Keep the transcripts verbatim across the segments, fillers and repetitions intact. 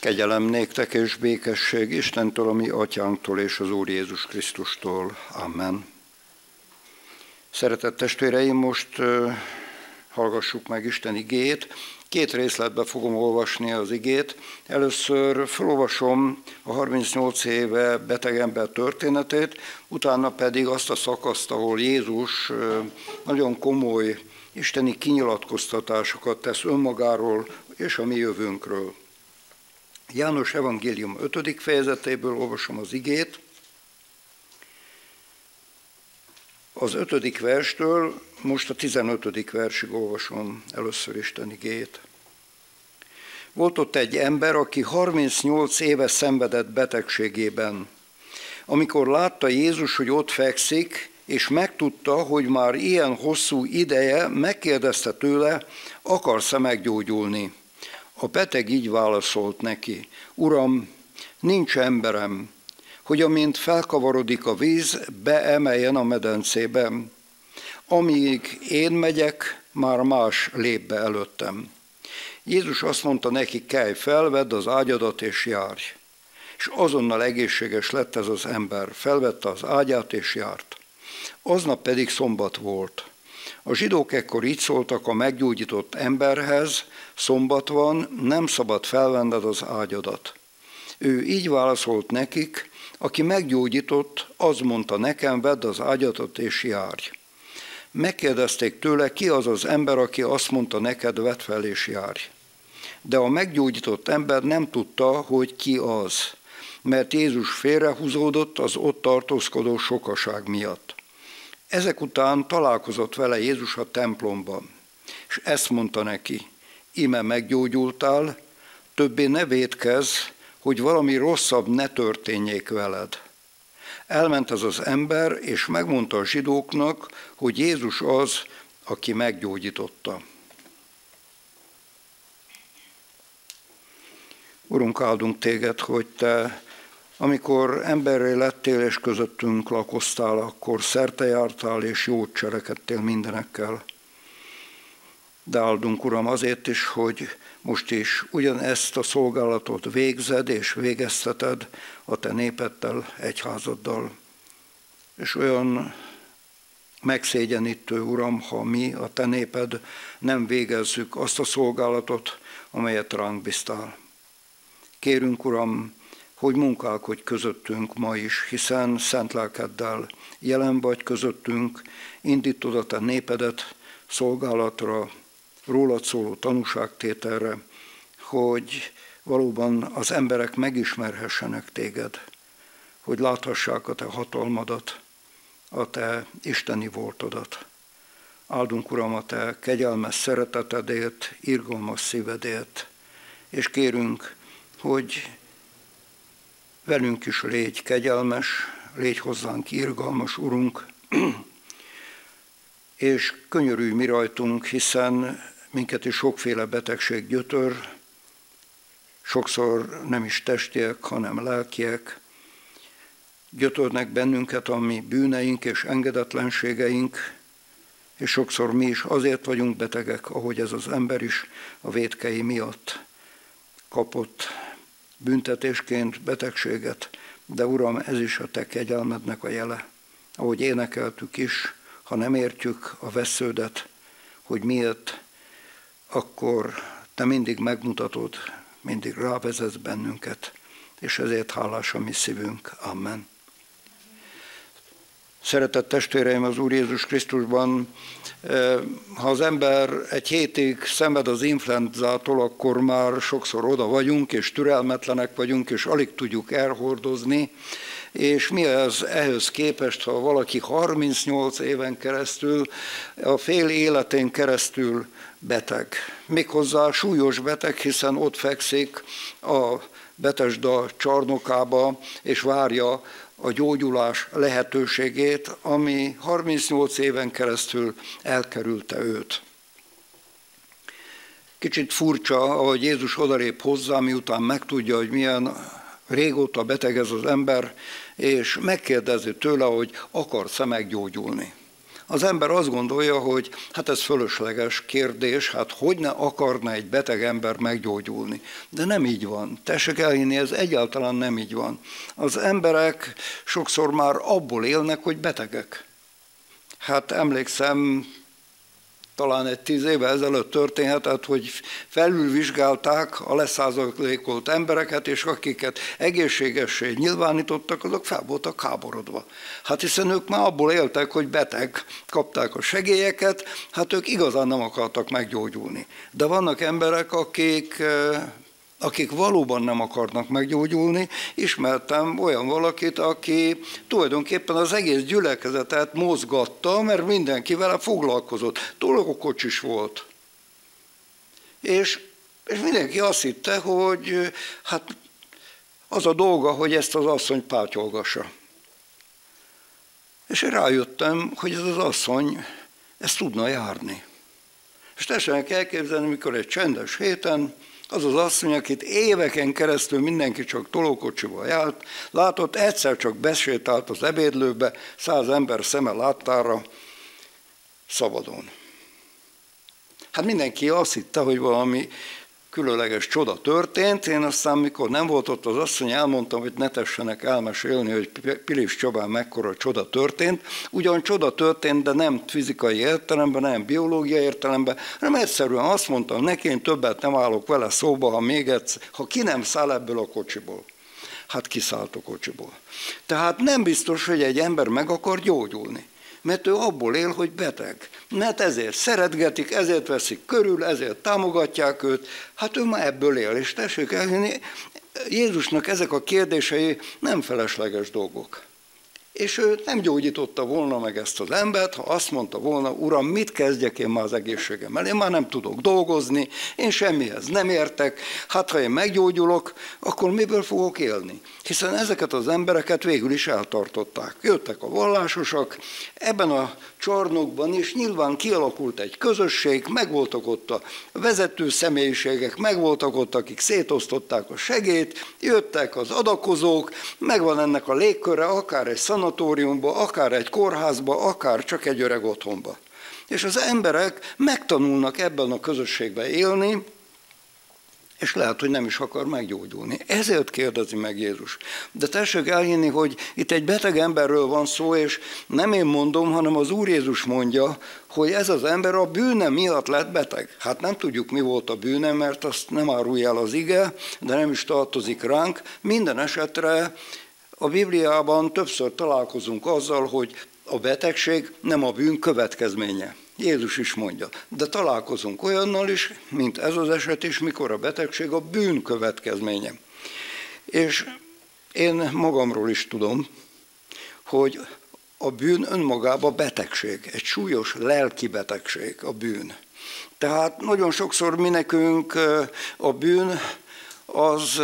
Kegyelem néktek és békesség Istentől, a mi atyánktól és az Úr Jézus Krisztustól. Amen. Szeretett testvéreim, most uh, hallgassuk meg Isten igét. Két részletbe fogom olvasni az igét. Először felolvasom a harmincnyolc éve beteg ember történetét, utána pedig azt a szakaszt, ahol Jézus uh, nagyon komoly isteni kinyilatkoztatásokat tesz önmagáról és a mi jövőnkről. János evangélium ötödik fejezetéből olvasom az igét. Az ötödik verstől most a tizenötödik versig olvasom először Isten igét. Volt ott egy ember, aki harmincnyolc éve szenvedett betegségében. Amikor látta Jézus, hogy ott fekszik, és megtudta, hogy már ilyen hosszú ideje, megkérdezte tőle, akarsz-e meggyógyulni? A beteg így válaszolt neki: Uram, nincs emberem, hogy amint felkavarodik a víz, beemeljen a medencébe. Amíg én megyek, már más lép be előttem. Jézus azt mondta neki: kelj fel, vedd az ágyadat és járj. És azonnal egészséges lett ez az ember, felvette az ágyát és járt. Aznap pedig szombat volt. A zsidók ekkor így szóltak a meggyógyított emberhez: szombat van, nem szabad felvenned az ágyadat. Ő így válaszolt nekik: aki meggyógyított, az mondta nekem, vedd az ágyadat és járj. Megkérdezték tőle, ki az az ember, aki azt mondta neked, vedd fel és járj. De a meggyógyított ember nem tudta, hogy ki az, mert Jézus félrehúzódott az ott tartózkodó sokaság miatt. Ezek után találkozott vele Jézus a templomban, és ezt mondta neki: íme meggyógyultál, többé ne vétkezz, hogy valami rosszabb ne történjék veled. Elment ez az ember, és megmondta a zsidóknak, hogy Jézus az, aki meggyógyította. Urunk, áldunk téged, hogy te, amikor emberré lettél és közöttünk lakoztál, akkor szertejártál és jót cselekedtél mindenekkel. De áldunk, Uram, azért is, hogy most is ugyanezt a szolgálatot végzed és végezteted a te népeddel, egyházaddal. És olyan megszégyenítő, Uram, ha mi, a te néped, nem végezzük azt a szolgálatot, amelyet ránk bíztál. Kérünk, Uram, hogy munkálkodj közöttünk ma is, hiszen szent lelkeddel jelen vagy közöttünk, indítod a te népedet szolgálatra, rólad szóló tanúságtételre, hogy valóban az emberek megismerhessenek téged, hogy láthassák a te hatalmadat, a te isteni voltodat. Áldunk, Uram, a te kegyelmes szeretetedért, irgalmas szívedért, és kérünk, hogy velünk is légy kegyelmes, légy hozzánk irgalmas, Urunk, és könyörülj mi rajtunk, hiszen minket is sokféle betegség gyötör, sokszor nem is testiek, hanem lelkiek. Gyötörnek bennünket a mi bűneink és engedetlenségeink, és sokszor mi is azért vagyunk betegek, ahogy ez az ember is a vétkei miatt kapott büntetésként betegséget. De Uram, ez is a te kegyelmednek a jele, ahogy énekeltük is, ha nem értjük a vesződet, hogy miért, akkor te mindig megmutatod, mindig rávezetsz bennünket, és ezért hálás a mi szívünk. Amen. Szeretett testvéreim az Úr Jézus Krisztusban, ha az ember egy hétig szenved az influenzától, akkor már sokszor oda vagyunk, és türelmetlenek vagyunk, és alig tudjuk elhordozni, és mi ez ehhez képest, ha valaki harmincnyolc éven keresztül, a fél életén keresztül beteg. Méghozzá súlyos beteg, hiszen ott fekszik a Betesda csarnokába, és várja a gyógyulás lehetőségét, ami harmincnyolc éven keresztül elkerülte őt. Kicsit furcsa, ahogy Jézus odalép hozzá, miután megtudja, hogy milyen régóta beteg ez az ember, és megkérdezi tőle, hogy akarsz-e meggyógyulni. Az ember azt gondolja, hogy hát ez fölösleges kérdés, hát hogy ne akarna egy beteg ember meggyógyulni. De nem így van. Tessék elhinni, ez egyáltalán nem így van. Az emberek sokszor már abból élnek, hogy betegek. Hát emlékszem, talán egy tíz éve ezelőtt történhetett, hogy felülvizsgálták a leszázalékolt embereket, és akiket egészségessé nyilvánítottak, azok fel voltak háborodva. Hát hiszen ők már abból éltek, hogy beteg, kapták a segélyeket, hát ők igazán nem akartak meggyógyulni. De vannak emberek, akik... akik valóban nem akarnak meggyógyulni. Ismertem olyan valakit, aki tulajdonképpen az egész gyülekezetet mozgatta, mert mindenki vele foglalkozott. Tolókocsis volt. És, és mindenki azt hitte, hogy hát az a dolga, hogy ezt az asszony pátyolgassa. És én rájöttem, hogy ez az asszony ezt tudna járni. És tessenek elképzelni, mikor egy csendes héten az az asszony, akit éveken keresztül mindenki csak tolókocsival járt, látott, egyszer csak besétált az ebédlőbe, száz ember szeme láttára, szabadon. Hát mindenki azt hitte, hogy valami különleges csoda történt. Én aztán, mikor nem volt ott az asszony, elmondtam, hogy ne tessenek elmesélni, hogy Pilis Csabán mekkora csoda történt. Ugyan csoda történt, de nem fizikai értelemben, nem biológiai értelemben, hanem egyszerűen azt mondtam neki, én többet nem állok vele szóba, ha még egyszer, ha ki nem száll ebből a kocsiból. Hát kiszállt a kocsiból. Tehát nem biztos, hogy egy ember meg akar gyógyulni. Mert ő abból él, hogy beteg. Mert ezért szeretgetik, ezért veszik körül, ezért támogatják őt. Hát ő már ebből él, és tessék elhinni, Jézusnak ezek a kérdései nem felesleges dolgok. És ő nem gyógyította volna meg ezt az embert, ha azt mondta volna, Uram, mit kezdjek én már az egészségemmel? Én már nem tudok dolgozni, én semmihez nem értek, hát ha én meggyógyulok, akkor miből fogok élni? Hiszen ezeket az embereket végül is eltartották. Jöttek a vallásosak, ebben a csarnokban is nyilván kialakult egy közösség, megvoltak ott a vezető személyiségek, megvoltak ott, akik szétosztották a segélyt, jöttek az adakozók, megvan ennek a légköre, akár egy szanatóriumba, akár egy kórházba, akár csak egy öreg otthonba. És az emberek megtanulnak ebben a közösségben élni, és lehet, hogy nem is akar meggyógyulni. Ezért kérdezi meg Jézus. De tessék elhinni, hogy itt egy beteg emberről van szó, és nem én mondom, hanem az Úr Jézus mondja, hogy ez az ember a bűne miatt lett beteg. Hát nem tudjuk, mi volt a bűne, mert azt nem árulja el az ige, de nem is tartozik ránk. Minden esetre a Bibliában többször találkozunk azzal, hogy a betegség nem a bűn következménye. Jézus is mondja. De találkozunk olyannal is, mint ez az eset is, mikor a betegség a bűn következménye. És én magamról is tudom, hogy a bűn önmagában betegség, egy súlyos lelki betegség a bűn. Tehát nagyon sokszor mi nekünk a bűn az,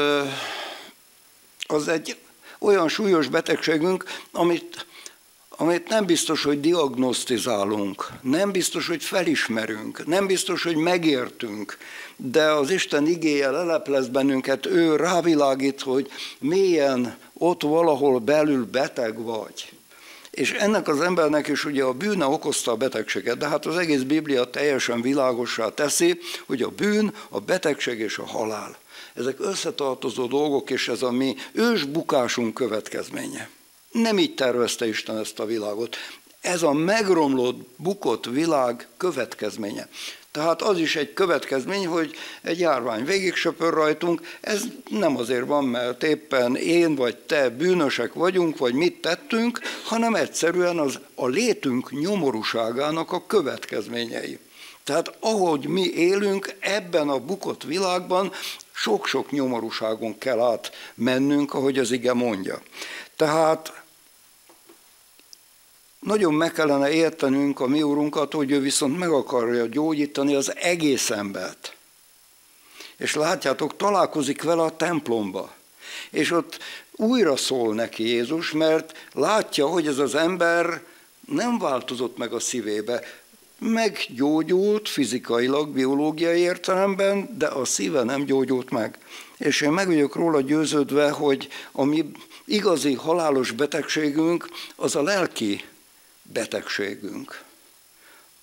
az egy olyan súlyos betegségünk, amit amit nem biztos, hogy diagnosztizálunk, nem biztos, hogy felismerünk, nem biztos, hogy megértünk, de az Isten igéje leleplez bennünket, ő rávilágít, hogy mélyen ott valahol belül beteg vagy. És ennek az embernek is ugye a bűne okozta a betegséget, de hát az egész Biblia teljesen világossá teszi, hogy a bűn, a betegség és a halál. Ezek összetartozó dolgok, és ez a mi ősbukásunk következménye. Nem így tervezte Isten ezt a világot. Ez a megromlott, bukott világ következménye. Tehát az is egy következmény, hogy egy járvány végig söpör rajtunk, ez nem azért van, mert éppen én vagy te bűnösek vagyunk, vagy mit tettünk, hanem egyszerűen az a létünk nyomorúságának a következményei. Tehát ahogy mi élünk ebben a bukott világban, sok-sok nyomorúságon kell átmennünk, ahogy az ige mondja. Tehát nagyon meg kellene értenünk a mi Urunkat, hogy ő viszont meg akarja gyógyítani az egész embert. És látjátok, találkozik vele a templomba. És ott újra szól neki Jézus, mert látja, hogy ez az ember nem változott meg a szívébe. Meggyógyult fizikailag, biológiai értelemben, de a szíve nem gyógyult meg. És én meg vagyok róla győződve, hogy a mi igazi halálos betegségünk az a lelki betegségünk.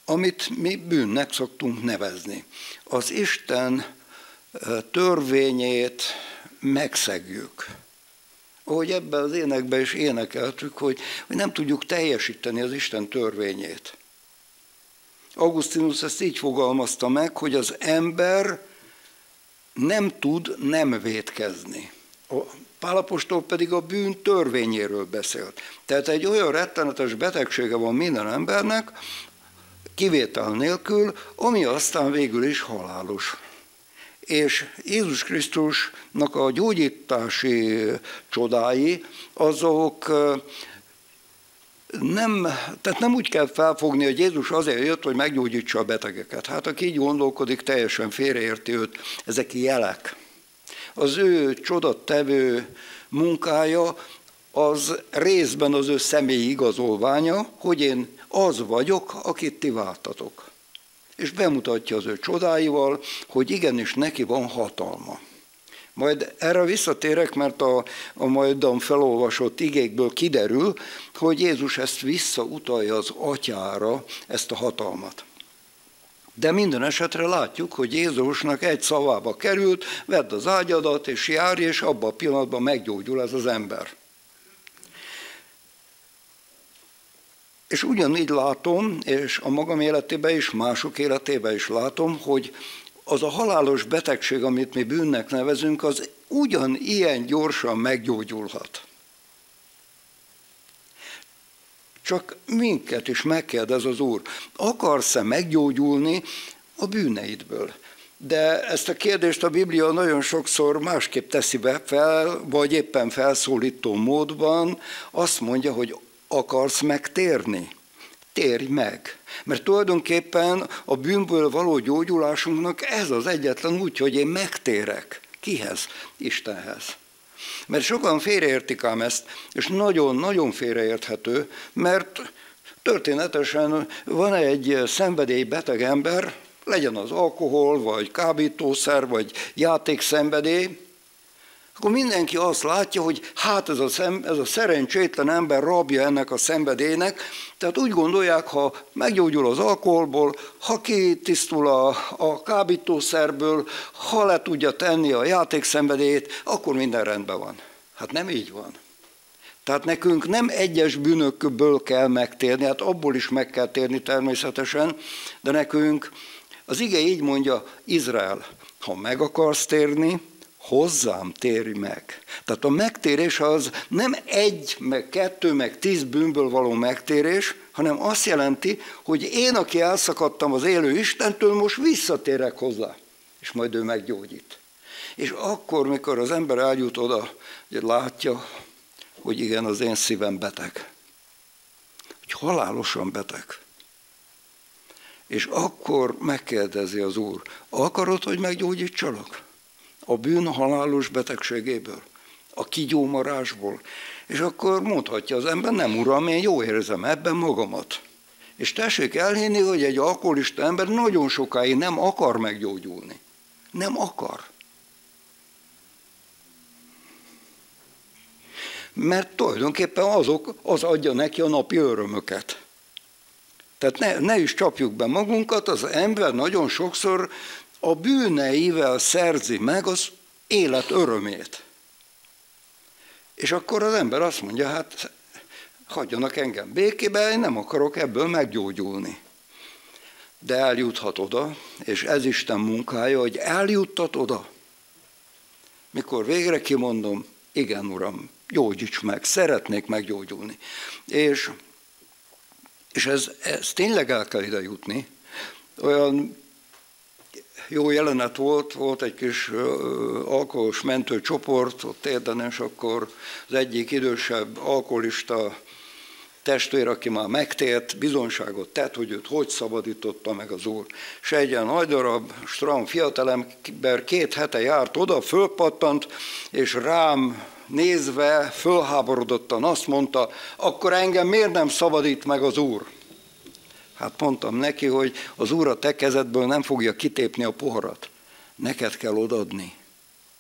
amit mi bűnnek szoktunk nevezni. Az Isten törvényét megszegjük. Ahogy ebben az énekben is énekeltük, hogy, hogy nem tudjuk teljesíteni az Isten törvényét. Augustinus ezt így fogalmazta meg, hogy az ember nem tud nem vétkezni. A Pál apostol pedig a bűn törvényéről beszélt. Tehát egy olyan rettenetes betegsége van minden embernek, kivétel nélkül, ami aztán végül is halálos. És Jézus Krisztusnak a gyógyítási csodái, azok nem, tehát nem úgy kell felfogni, hogy Jézus azért jött, hogy meggyógyítsa a betegeket. Hát aki így gondolkodik, teljesen félreérti őt. Ezek jelek. Az ő csodattevő munkája az részben az ő személyi igazolványa, hogy én az vagyok, akit ti vártatok. És bemutatja az ő csodáival, hogy igenis neki van hatalma. Majd erre visszatérek, mert a, a majdan felolvasott igékből kiderül, hogy Jézus ezt visszautalja az atyára, ezt a hatalmat. De minden esetre látjuk, hogy Jézusnak egy szavába került, vedd az ágyadat és járj, és abban a pillanatban meggyógyul ez az ember. És ugyanígy látom, és a magam életében is, mások életében is látom, hogy az a halálos betegség, amit mi bűnnek nevezünk, az ugyanilyen gyorsan meggyógyulhat. Csak minket is megkérdez az Úr, akarsz-e meggyógyulni a bűneidből? De ezt a kérdést a Biblia nagyon sokszor másképp teszi be fel, vagy éppen felszólító módban, azt mondja, hogy akarsz megtérni? Térj meg. Mert tulajdonképpen a bűnből való gyógyulásunknak ez az egyetlen úgy, hogy én megtérek. Kihez? Istenhez. Mert sokan félreértik ám ezt, és nagyon-nagyon félreérthető, mert történetesen van egy szenvedélybeteg ember, legyen az alkohol, vagy kábítószer, vagy játékszenvedély, akkor mindenki azt látja, hogy hát ez a, szem, ez a szerencsétlen ember rabja ennek a szenvedélynek, tehát úgy gondolják, ha meggyógyul az alkoholból, ha kitisztul a, a kábítószerből, ha le tudja tenni a játékszenvedélyét, akkor minden rendben van. Hát nem így van. Tehát nekünk nem egyes bűnökből kell megtérni, hát abból is meg kell térni természetesen, de nekünk az ige így mondja, Izrael, ha meg akarsz térni, hozzám térj meg. Tehát a megtérés az nem egy, meg kettő, meg tíz bűnből való megtérés, hanem azt jelenti, hogy én, aki elszakadtam az élő Istentől, most visszatérek hozzá, és majd ő meggyógyít. És akkor, mikor az ember eljut oda, hogy látja, hogy igen, az én szívem beteg. Hogy halálosan beteg. És akkor megkérdezi az Úr, akarod, hogy meggyógyítsalak? A bűn halálos betegségéből, a kigyómarásból. És akkor mondhatja az ember, nem uram, én jól érzem ebben magamat. És tessék elhinni, hogy egy alkoholista ember nagyon sokáig nem akar meggyógyulni. Nem akar. Mert tulajdonképpen azok, az adja neki a napi örömöket. Tehát ne, ne is csapjuk be magunkat, az ember nagyon sokszor a bűneivel szerzi meg az élet örömét. És akkor az ember azt mondja, hát hagyjanak engem békébe, én nem akarok ebből meggyógyulni. De eljuthat oda, és ez Isten munkája, hogy eljuttat oda. Mikor végre kimondom, igen, uram, gyógyíts meg, szeretnék meggyógyulni. És, és ez, ez tényleg el kell ide jutni. Olyan jó jelenet volt, volt egy kis alkoholos mentőcsoport ott Érden, és akkor az egyik idősebb alkoholista testvér, aki már megtért, bizonyságot tett, hogy őt hogy szabadította meg az Úr. És egy ilyen nagy darab, stram fiatalember két hete járt oda, fölpattant, és rám nézve, fölháborodottan azt mondta, akkor engem miért nem szabadít meg az Úr? Hát mondtam neki, hogy az Úr a te kezedből nem fogja kitépni a poharat. Neked kell odadni.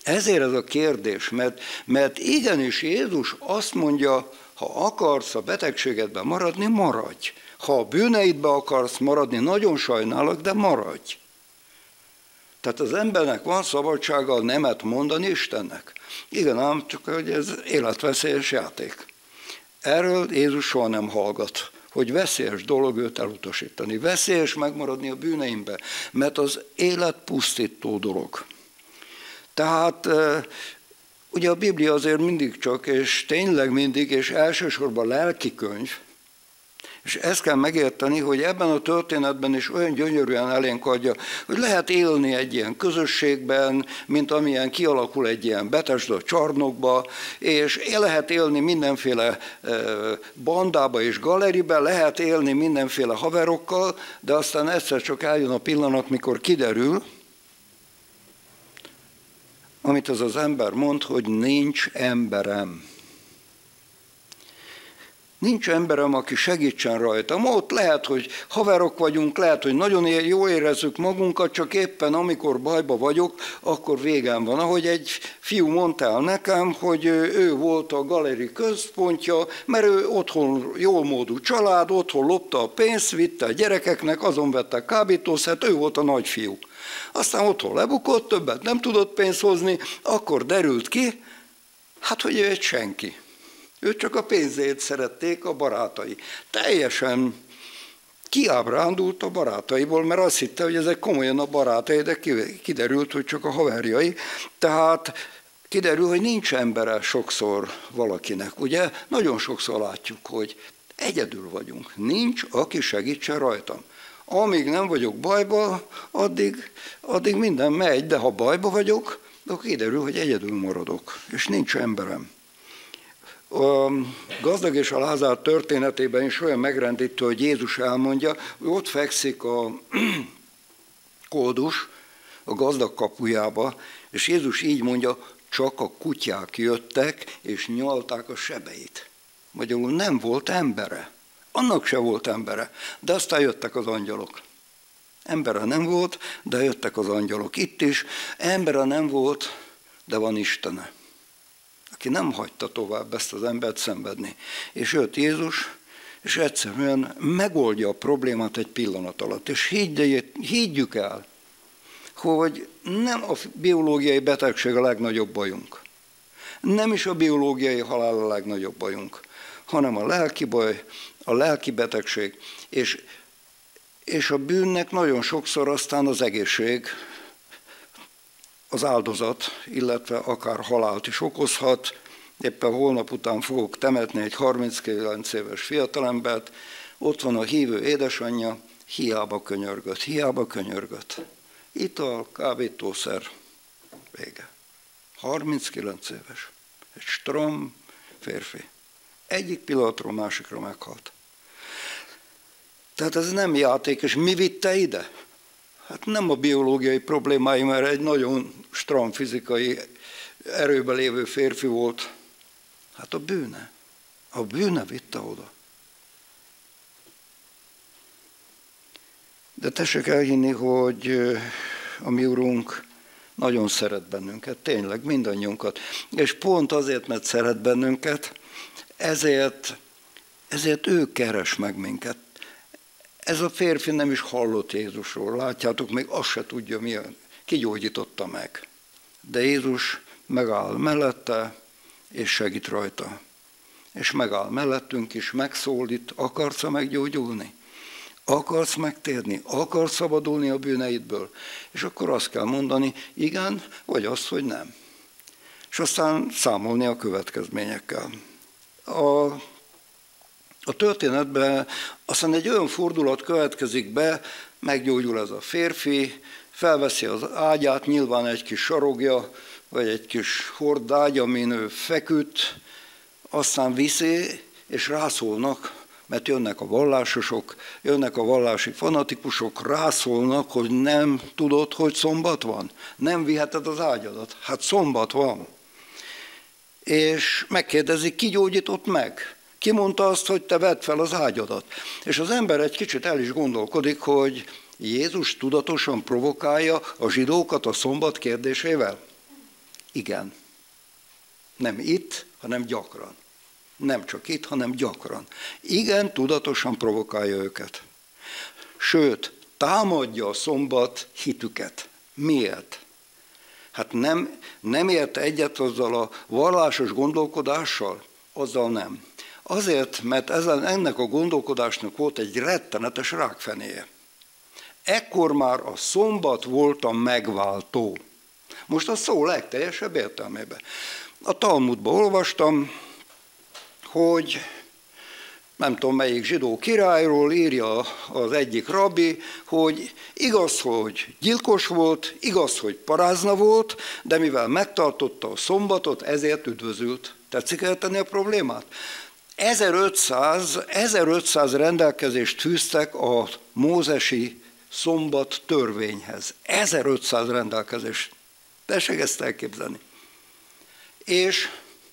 Ezért ez a kérdés, mert, mert igenis Jézus azt mondja, ha akarsz a betegségedben maradni, maradj. Ha a bűneidbe akarsz maradni, nagyon sajnálok, de maradj. Tehát az embernek van szabadsága a nemet mondani Istennek. Igen, ám csak hogy ez életveszélyes játék. Erről Jézus soha nem hallgat, hogy veszélyes dolog őt elutasítani. Veszélyes megmaradni a bűneimbe, mert az élet pusztító dolog. Tehát ugye a Biblia azért mindig csak, és tényleg mindig, és elsősorban lelki könyv, és ezt kell megérteni, hogy ebben a történetben is olyan gyönyörűen elénk adja, hogy lehet élni egy ilyen közösségben, mint amilyen kialakul egy ilyen Betesda csarnokba, és lehet élni mindenféle bandába és galeribe, lehet élni mindenféle haverokkal, de aztán egyszer csak eljön a pillanat, mikor kiderül, amit az az ember mond, hogy nincs emberem. Nincs emberem, aki segítsen rajtam. Ott lehet, hogy haverok vagyunk, lehet, hogy nagyon jól érezzük magunkat, csak éppen amikor bajba vagyok, akkor végem van. Ahogy egy fiú mondta el nekem, hogy ő volt a galeri központja, mert ő otthon jólmódú család, otthon lopta a pénzt, vitte a gyerekeknek, azon vette kábítószert, ő volt a nagyfiú. Aztán otthon lebukott, többet nem tudott pénzt hozni, akkor derült ki, hát, hogy ő egy senki. Őt csak a pénzét szerették a barátai. Teljesen kiábrándult a barátaiból, mert azt hitte, hogy ezek komolyan a barátai, de kiderült, hogy csak a haverjai. Tehát kiderül, hogy nincs embere sokszor valakinek. Ugye nagyon sokszor látjuk, hogy egyedül vagyunk. Nincs, aki segítsen rajtam. Amíg nem vagyok bajba, addig, addig minden megy, de ha bajba vagyok, akkor kiderül, hogy egyedül maradok, és nincs emberem. A gazdag és a Lázár történetében is olyan megrendítő, hogy Jézus elmondja, hogy ott fekszik a koldus a gazdag kapujába, és Jézus így mondja, csak a kutyák jöttek, és nyalták a sebeit. Magyarul nem volt embere. Annak se volt embere, de aztán jöttek az angyalok. Embere nem volt, de jöttek az angyalok. Itt is embere nem volt, de van Istene, aki nem hagyta tovább ezt az embert szenvedni. És jött Jézus, és egyszerűen megoldja a problémát egy pillanat alatt. És higgyük el, hogy nem a biológiai betegség a legnagyobb bajunk. Nem is a biológiai halál a legnagyobb bajunk, hanem a lelki baj, a lelki betegség, és, és a bűnnek nagyon sokszor aztán az egészség, az áldozat, illetve akár halált is okozhat. Éppen holnap után fogok temetni egy harminckilenc éves fiatalembert, ott van a hívő édesanyja, hiába könyörgött, hiába könyörgött. Ital, kábítószer, vége. harminckilenc éves, egy strom férfi. Egyik pillanatról másikra meghalt. Tehát ez nem játék, és mi vitte ide? Hát nem a biológiai problémái, mert egy nagyon stram fizikai erőben lévő férfi volt. Hát a bűne. A bűne vitte oda. De tessék elhinni, hogy a mi Urunk nagyon szeret bennünket, tényleg mindannyiunkat. És pont azért, mert szeret bennünket, ezért, ezért ő keres meg minket. Ez a férfi nem is hallott Jézusról, látjátok, még azt se tudja, milyen, kigyógyította meg. De Jézus megáll mellette, és segít rajta. És megáll mellettünk is, megszólít, akarsz meggyógyulni? Akarsz megtérni? Akarsz szabadulni a bűneidből? És akkor azt kell mondani, igen, vagy azt, hogy nem. És aztán számolni a következményekkel. A A történetben aztán egy olyan fordulat következik be, meggyógyul ez a férfi, felveszi az ágyát, nyilván egy kis sarogja, vagy egy kis hordágy, amin ő feküdt, aztán viszi, és rászólnak, mert jönnek a vallásosok, jönnek a vallási fanatikusok, rászólnak, hogy nem tudod, hogy szombat van? Nem viheted az ágyadat? Hát szombat van. És megkérdezik, ki gyógyított meg? Ki mondta azt, hogy te vedd fel az ágyadat? És az ember egy kicsit el is gondolkodik, hogy Jézus tudatosan provokálja a zsidókat a szombat kérdésével. Igen. Nem itt, hanem gyakran. Nem csak itt, hanem gyakran. Igen, tudatosan provokálja őket. Sőt, támadja a szombat hitüket. Miért? Hát nem, nem ért egyet azzal a vallásos gondolkodással? Azzal nem. Azért, mert ezen, ennek a gondolkodásnak volt egy rettenetes rákfenéje. Ekkor már a szombat volt a megváltó. Most a szó legteljesebb értelmében. A Talmudban olvastam, hogy nem tudom melyik zsidó királyról írja az egyik rabbi, hogy igaz, hogy gyilkos volt, igaz, hogy parázna volt, de mivel megtartotta a szombatot, ezért üdvözült. Tetszik érteni a problémát? ezerötszáz, ezerötszáz rendelkezést fűztek a mózesi szombat törvényhez. ezerötszáz rendelkezést. Tessék ezt elképzelni. És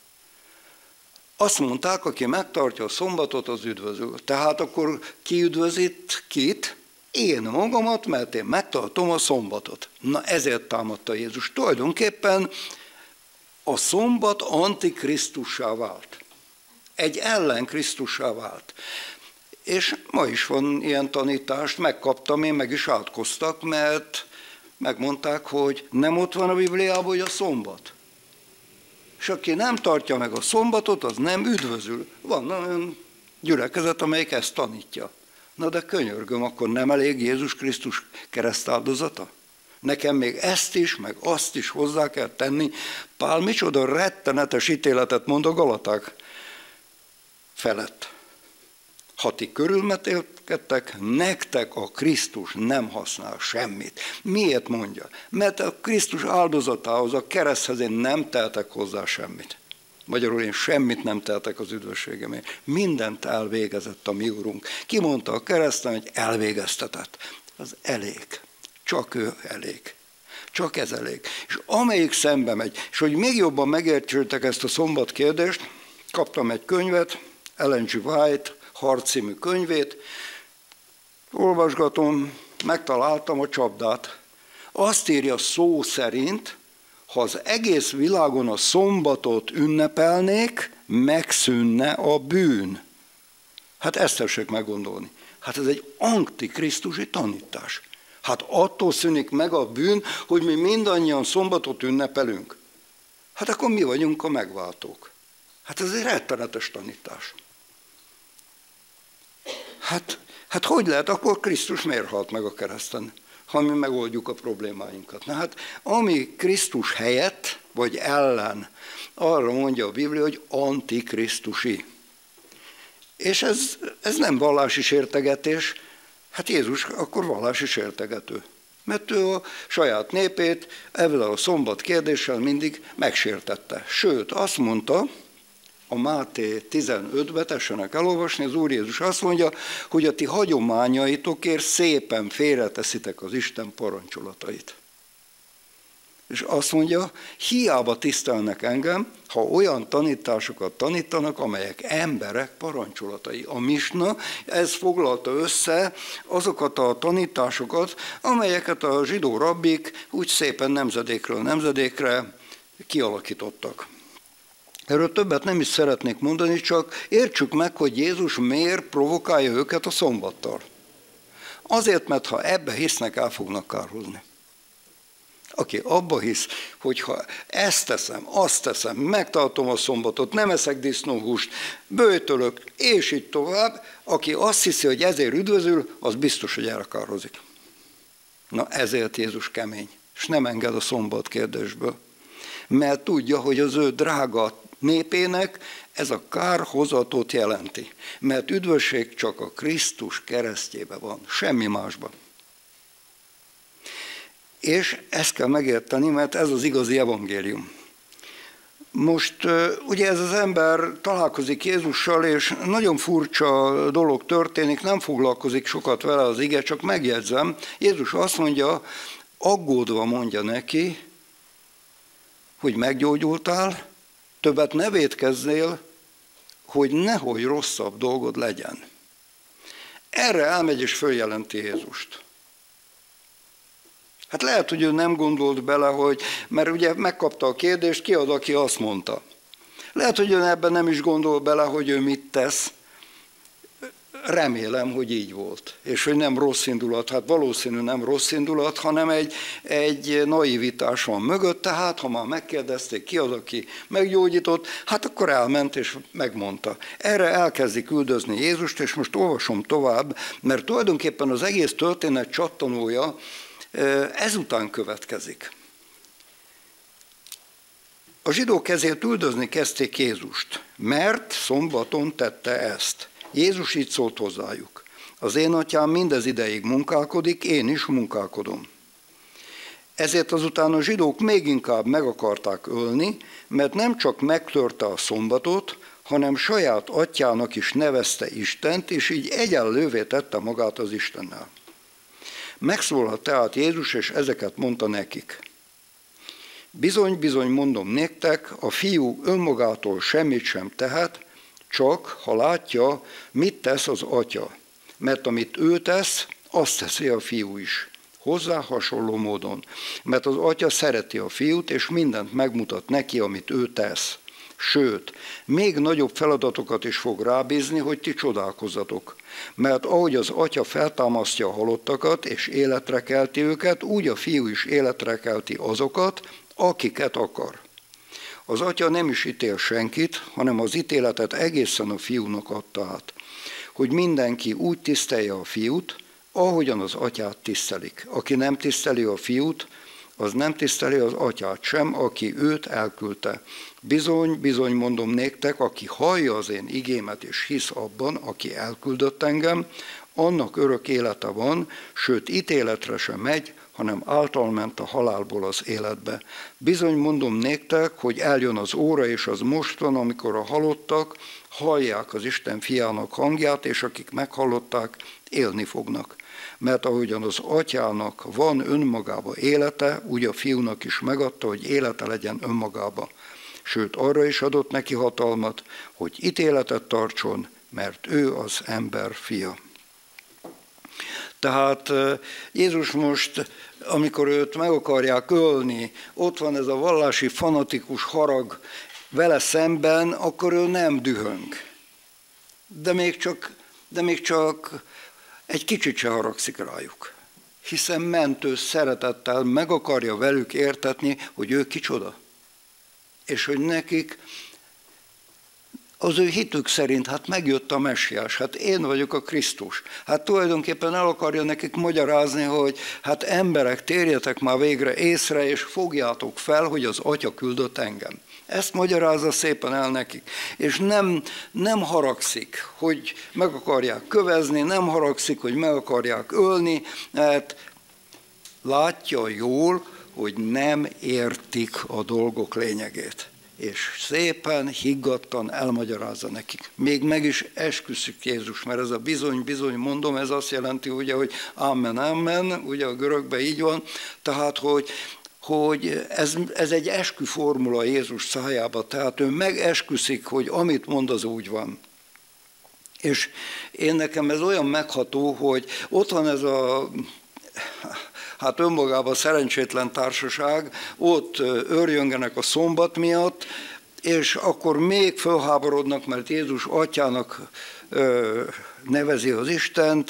azt mondták, aki megtartja a szombatot, az üdvözül. Tehát akkor ki üdvözít kit? Én magamat, mert én megtartom a szombatot. Na ezért támadta Jézus. Tulajdonképpen a szombat antikrisztussá vált. Egy ellenkrisztussá vált. És ma is van ilyen tanítást, megkaptam, én meg is átkoztak, mert megmondták, hogy nem ott van a Bibliában, hogy a szombat. És aki nem tartja meg a szombatot, az nem üdvözül. Van olyan gyülekezet, amelyik ezt tanítja. Na de könyörgöm, akkor nem elég Jézus Krisztus keresztáldozata? Nekem még ezt is, meg azt is hozzá kell tenni. Pál micsoda rettenetes ítéletet mond a Galaták felett. Ha ti körülmetélkedtek, nektek a Krisztus nem használ semmit. Miért mondja? Mert a Krisztus áldozatához, a kereszthez én nem teltek hozzá semmit. Magyarul én semmit nem teltek az üdvösségemért. Mindent elvégezett a mi Urunk. Ki mondta a kereszten, hogy elvégeztetett. Az elég. Csak ő elég. Csak ez elég. És amelyik szembe megy, és hogy még jobban megértsétek ezt a szombat kérdést, kaptam egy könyvet, Ellen G. White, Harc című könyvét, olvasgatom, megtaláltam a csapdát. Azt írja szó szerint, ha az egész világon a szombatot ünnepelnék, megszűnne a bűn. Hát ezt tessék meggondolni. Hát ez egy antikrisztusi tanítás. Hát attól szűnik meg a bűn, hogy mi mindannyian szombatot ünnepelünk. Hát akkor mi vagyunk a megváltók. Hát ez egy rettenetes tanítás. Hát, hát hogy lehet, akkor Krisztus miért halt meg a kereszten, ha mi megoldjuk a problémáinkat? Na hát, ami Krisztus helyett, vagy ellen, arra mondja a Biblia, hogy antikrisztusi. És ez, ez nem vallási sértegetés, hát Jézus akkor vallási sértegető. Mert ő a saját népét ezzel a szombat kérdéssel mindig megsértette. Sőt, azt mondta, a Máté tizenötben, tessenek elolvasni, az Úr Jézus azt mondja, hogy a ti hagyományaitokért szépen félreteszitek az Isten parancsolatait. És azt mondja, hiába tisztelnek engem, ha olyan tanításokat tanítanak, amelyek emberek parancsolatai. A Misna, ez foglalta össze azokat a tanításokat, amelyeket a zsidó rabbik úgy szépen nemzedékről nemzedékre kialakítottak. Erről többet nem is szeretnék mondani, csak értsük meg, hogy Jézus miért provokálja őket a szombattal. Azért, mert ha ebbe hisznek, el fognak kárhozni. Aki abba hisz, hogy ha ezt teszem, azt teszem, megtartom a szombatot, nem eszek disznóhúst, böjtölök, és így tovább, aki azt hiszi, hogy ezért üdvözül, az biztos, hogy elkárhozik. Na ezért Jézus kemény, és nem enged a szombat kérdésből. Mert tudja, hogy az ő drága népének ez a kárhozatot jelenti. Mert üdvösség csak a Krisztus keresztjében van, semmi másban. És ezt kell megérteni, mert ez az igazi evangélium. Most ugye ez az ember találkozik Jézussal, és nagyon furcsa dolog történik, nem foglalkozik sokat vele az ige, csak megjegyzem. Jézus azt mondja, aggódva mondja neki, hogy meggyógyultál, többet ne vétkezzél, hogy nehogy rosszabb dolgod legyen. Erre elmegy és följelenti Jézust. Hát lehet, hogy ő nem gondolt bele, hogy, mert ugye megkapta a kérdést, ki az, aki azt mondta. Lehet, hogy ő ebben nem is gondol bele, hogy ő mit tesz. Remélem, hogy így volt. És hogy nem rossz indulat, hát valószínű nem rossz indulat, hanem egy, egy naivitás van mögött, tehát ha már megkérdezték, ki az, aki meggyógyított, hát akkor elment és megmondta. Erre elkezdik üldözni Jézust, és most olvasom tovább, mert tulajdonképpen az egész történet csattanója ezután következik. A zsidók ezért üldözni kezdték Jézust, mert szombaton tette ezt. Jézus így szólt hozzájuk. Az én atyám mindez ideig munkálkodik, én is munkálkodom. Ezért azután a zsidók még inkább meg akarták ölni, mert nem csak megtörte a szombatot, hanem saját atyának is nevezte Istent, és így egyenlővé tette magát az Istennel. Megszólalt tehát Jézus, és ezeket mondta nekik. Bizony, bizony mondom néktek, a fiú önmagától semmit sem tehet, csak ha látja, mit tesz az atya. Mert amit ő tesz, azt teszi a fiú is. Hozzá hasonló módon. Mert az atya szereti a fiút, és mindent megmutat neki, amit ő tesz. Sőt, még nagyobb feladatokat is fog rábízni, hogy ti csodálkozzatok. Mert ahogy az atya feltámasztja a halottakat, és életre kelti őket, úgy a fiú is életre kelti azokat, akiket akar. Az atya nem is ítél senkit, hanem az ítéletet egészen a fiúnak adta át, hogy mindenki úgy tisztelje a fiút, ahogyan az atyát tisztelik. Aki nem tiszteli a fiút, az nem tiszteli az atyát sem, aki őt elküldte. Bizony, bizony mondom néktek, aki hallja az én igémet és hisz abban, aki elküldött engem, annak örök élete van, sőt ítéletre sem megy, hanem által ment a halálból az életbe. Bizony mondom néktek, hogy eljön az óra, és az most van, amikor a halottak hallják az Isten fiának hangját, és akik meghallották, élni fognak. Mert ahogyan az atyának van önmagába élete, úgy a fiúnak is megadta, hogy élete legyen önmagába. Sőt, arra is adott neki hatalmat, hogy ítéletet tartson, mert ő az ember fia. Tehát Jézus most, amikor őt meg akarják ölni, ott van ez a vallási fanatikus harag vele szemben, akkor ő nem dühöng. De még csak, de még csak egy kicsit se haragszik rájuk. Hiszen mentő szeretettel meg akarja velük értetni, hogy ő kicsoda. És hogy nekik az ő hitük szerint, hát megjött a Messiás, hát én vagyok a Krisztus. Hát tulajdonképpen el akarja nekik magyarázni, hogy hát emberek, térjetek már végre észre, és fogjátok fel, hogy az Atya küldött engem. Ezt magyarázza szépen el nekik. És nem, nem haragszik, hogy meg akarják kövezni, nem haragszik, hogy meg akarják ölni, mert látja jól, hogy nem értik a dolgok lényegét. És szépen, higgadtan elmagyarázza nekik. Még meg is esküszik Jézus, mert ez a bizony, bizony mondom, ez azt jelenti, ugye, hogy amen, amen, ugye a görögben így van, tehát, hogy, hogy ez, ez egy esküformula Jézus szájába, tehát ő megesküszik, hogy amit mond, az úgy van. És én nekem ez olyan megható, hogy ott van ez a... hát önmagában szerencsétlen társaság, ott őrjöngenek a szombat miatt, és akkor még fölháborodnak, mert Jézus atyának nevezi az Istent,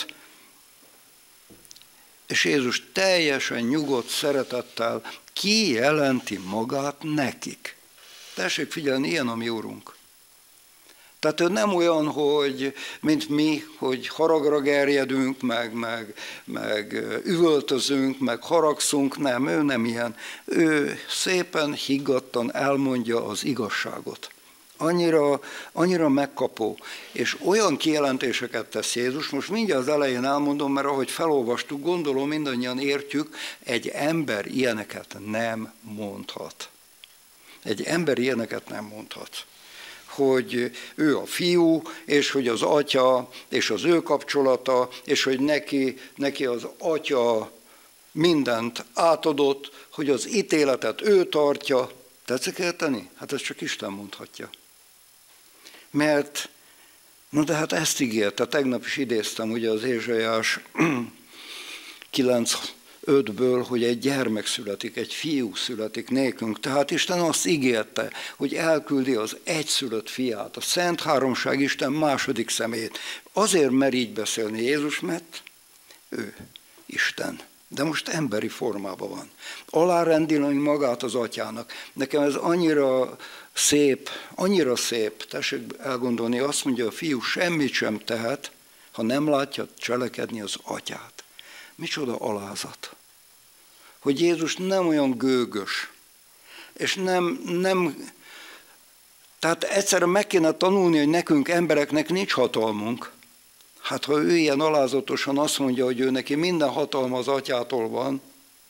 és Jézus teljesen nyugodt szeretettel kijelenti magát nekik. Tessék figyelni, ilyen a mi Úrunk. Tehát ő nem olyan, hogy, mint mi, hogy haragra gerjedünk, meg, meg, meg üvöltözünk, meg haragszunk, nem, ő nem ilyen. Ő szépen, higgadtan elmondja az igazságot. Annyira, annyira megkapó. És olyan kijelentéseket tesz Jézus, most mindjárt az elején elmondom, mert ahogy felolvastuk, gondolom mindannyian értjük, egy ember ilyeneket nem mondhat. Egy ember ilyeneket nem mondhat. Hogy ő a fiú, és hogy az atya, és az ő kapcsolata, és hogy neki, neki az atya mindent átadott, hogy az ítéletet ő tartja. Tetszik érteni? Hát ezt csak Isten mondhatja. Mert, na de hát ezt ígérte, tegnap is idéztem ugye az Ézsaiás kilenc ötből, hogy egy gyermek születik, egy fiú születik nékünk. Tehát Isten azt ígérte, hogy elküldi az egyszülött fiát, a Szent Háromság Isten második személyét. Azért mer így beszélni Jézus, mert ő Isten. De most emberi formában van. Alárendeli magát az atyának. Nekem ez annyira szép, annyira szép, tessék elgondolni, azt mondja, a fiú semmit sem tehet, ha nem látja cselekedni az atyát. Micsoda alázat. Hogy Jézus nem olyan gőgös, és nem, nem, tehát egyszerűen meg kéne tanulni, hogy nekünk embereknek nincs hatalmunk. Hát ha ő ilyen alázatosan azt mondja, hogy ő neki minden hatalma az atyától van,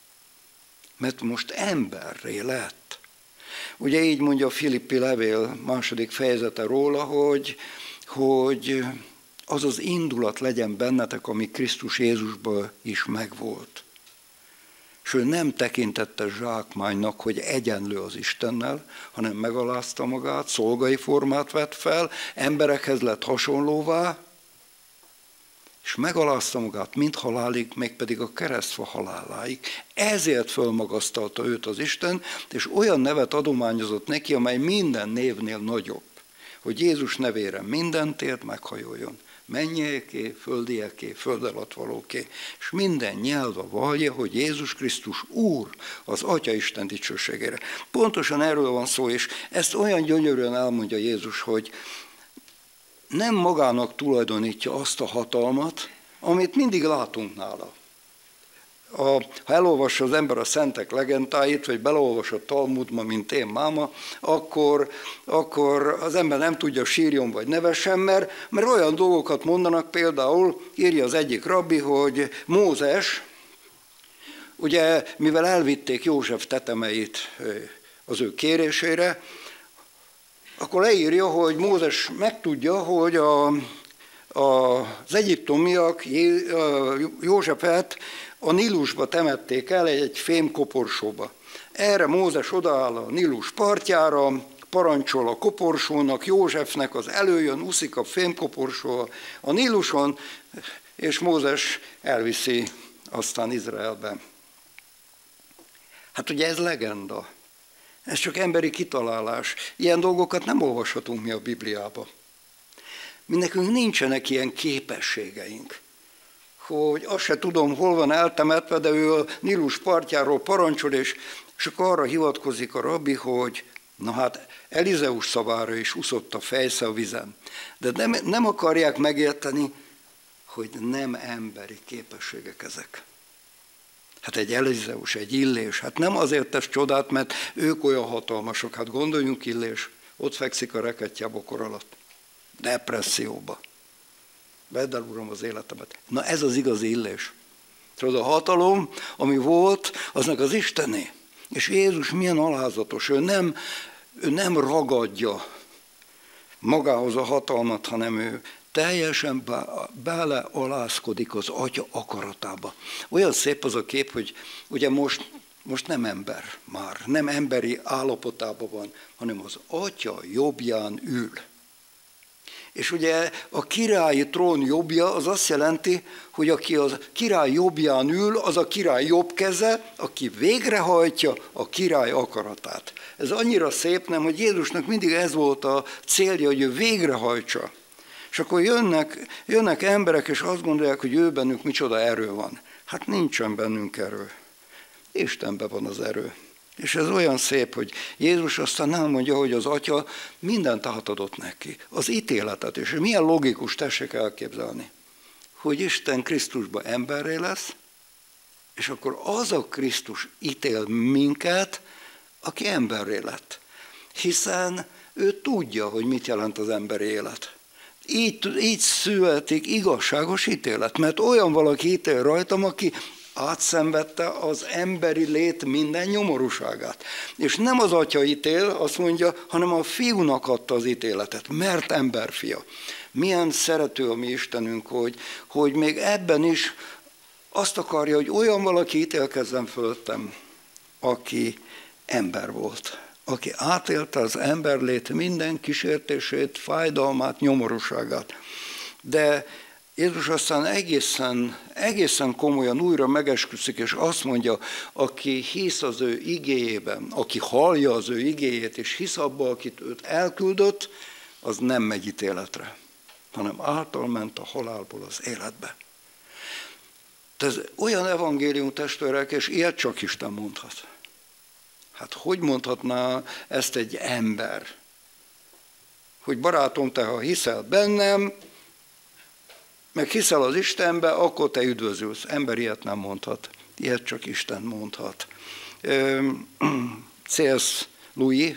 mert most emberré lett. Ugye így mondja a Filippi levél második fejezete róla, hogy, hogy az az indulat legyen bennetek, ami Krisztus Jézusban is megvolt. És ő nem tekintette zsákmánynak, hogy egyenlő az Istennel, hanem megalázta magát, szolgai formát vett fel, emberekhez lett hasonlóvá, és megalázta magát mind halálig, mégpedig a keresztfa haláláig. Ezért fölmagasztalta őt az Isten, és olyan nevet adományozott neki, amely minden névnél nagyobb, hogy Jézus nevére minden térd meghajoljon. Mennyieké, földieké, föld alatt valóké, és minden nyelve vallja, hogy Jézus Krisztus Úr az Atya Isten dicsőségére. Pontosan erről van szó, és ezt olyan gyönyörűen elmondja Jézus, hogy nem magának tulajdonítja azt a hatalmat, amit mindig látunk nála. A, ha elolvassa az ember a szentek legendáit, vagy beleolvas a Talmudba, mint én máma, akkor, akkor az ember nem tudja, sírjon vagy nevessen, mert, mert olyan dolgokat mondanak, például írja az egyik rabbi, hogy Mózes, ugye mivel elvitték József tetemeit az ő kérésére, akkor leírja, hogy Mózes megtudja, hogy a, a, az egyiptomiak Józsefet a Nílusba temették el egy fémkoporsóba. Erre Mózes odaáll a Nílus partjára, parancsol a koporsónak, Józsefnek, az előjön, úszik a fémkoporsó a Níluson, és Mózes elviszi aztán Izraelbe. Hát ugye ez legenda. Ez csak emberi kitalálás. Ilyen dolgokat nem olvashatunk mi a Bibliába. Mi nekünk nincsenek ilyen képességeink, hogy azt se tudom, hol van eltemetve, de ő a Nílus partjáról parancsol, és, és akkor arra hivatkozik a rabbi, hogy na hát Elizeus szavára is úszott a fejsze a vizen. De nem, nem akarják megérteni, hogy nem emberi képességek ezek. Hát egy Elizeus, egy Illés, hát nem azért tesz csodát, mert ők olyan hatalmasok. Hát gondoljunk, Illés, ott fekszik a rekettyá bokor alatt, depresszióba. Vedd el, Uram, az életemet. Na ez az igazi Illés. Tudod, a hatalom, ami volt, aznak az Istené. És Jézus milyen alázatos, ő nem, ő nem ragadja magához a hatalmat, hanem ő teljesen belealázkodik az Atya akaratába. Olyan szép az a kép, hogy ugye most, most nem ember már, nem emberi állapotában van, hanem az Atya jobbján ül. És ugye a királyi trón jobbja az azt jelenti, hogy aki a király jobbján ül, az a király jobb keze, aki végrehajtja a király akaratát. Ez annyira szép, nem, hogy Jézusnak mindig ez volt a célja, hogy ő végrehajtsa. És akkor jönnek, jönnek emberek, és azt gondolják, hogy ő bennük micsoda erő van. Hát nincsen bennünk erő. Istenben van az erő. És ez olyan szép, hogy Jézus aztán elmondja, hogy az Atya mindent átadott neki. Az ítéletet. És milyen logikus, tessék elképzelni, hogy Isten Krisztusban emberré lesz, és akkor az a Krisztus ítél minket, aki emberré lett. Hiszen ő tudja, hogy mit jelent az emberi élet. Így, így születik igazságos ítélet, mert olyan valaki ítél rajtam, aki átszenvedte az emberi lét minden nyomorúságát. És nem az Atya ítél, azt mondja, hanem a Fiúnak adta az ítéletet, mert emberfia. Milyen szerető a mi Istenünk, hogy, hogy még ebben is azt akarja, hogy olyan valaki ítélkezzen fölöttem, aki ember volt, aki átélte az emberlét minden kísértését, fájdalmát, nyomorúságát. De Jézus aztán egészen, egészen komolyan újra megesküszik, és azt mondja, aki hisz az ő igéjében, aki hallja az ő igéjét, és hisz abba, akit őt elküldött, az nem megy ítéletre, hanem által ment a halálból az életbe. Ez olyan evangélium, testvérek, és ilyet csak Isten mondhat. Hát hogy mondhatná ezt egy ember? Hogy barátom, te ha hiszel bennem, meg hiszel az Istenbe, akkor te üdvözülsz. Ember ilyet nem mondhat. Ilyet csak Isten mondhat. cé es Lewis,